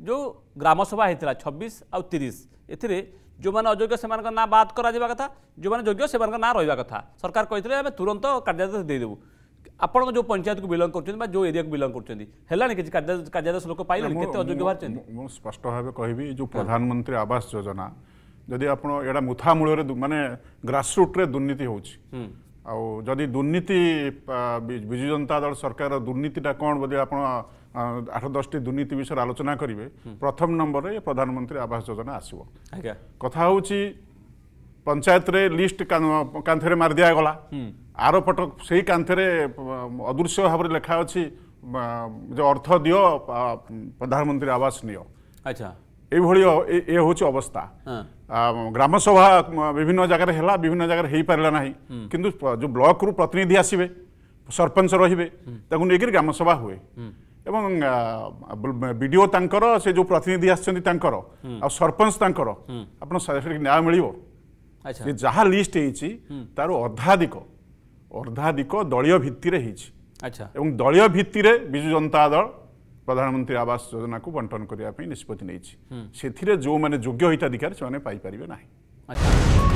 जो ग्रामसभा होता 26 आ 30 ए जो मैंने अयोग्य से ना बात करा कथा जो मैंने योग्य से ना रहा कथा सरकार कहते हैं तुरंत कार्यादेश देदेबू आपण जो पंचायत को बिलंग कर जो एरिया को बिलंग कर किसी कार्यादेश लोक पाइले केते अयोग्य बाहर स्पष्ट भाव कहि जो प्रधानमंत्री आवास योजना जदि आप एटा मुथा मूल माने ग्रासरूट रे दुर्नीति होची जदि दुर्नीति विजु जनता दल सरकार दुर्नीतिटा कौन बोले आप 8-10 दुर्नीति विषय आलोचना करेंगे प्रथम नंबर रे प्रधानमंत्री आवास योजना आसो कथा हूँ पंचायत रे लिस्ट कांथे मार दिया गला आर पट से कांथे अदृश्य भाव में लिखा अच्छी जो अर्थ दियो प्रधानमंत्री आवास नियो अच्छा ये हूँ अवस्था ग्राम सभा विभिन्न जगह है विभिन्न जगह हो पारा ना किंतु जो ब्लॉक रु प्रतिनिधि आसवे सरपंच रे नहीं ग्राम सभा हुए एवं बीडीओ तांकर से जो प्रतिनिधि आसर आ सरपंच तांकर आपन न्याय मिल जहाँ लिस्ट होती तार अर्धाधिक दलीय भित्ति अच्छा एवं दलीय भित्ति विजु जनता दल प्रधानमंत्री आवास योजना को बंटन करने निष्पत्ति नहीं जो मैंने योग्य हिताधिकारी से पाई पारे ना।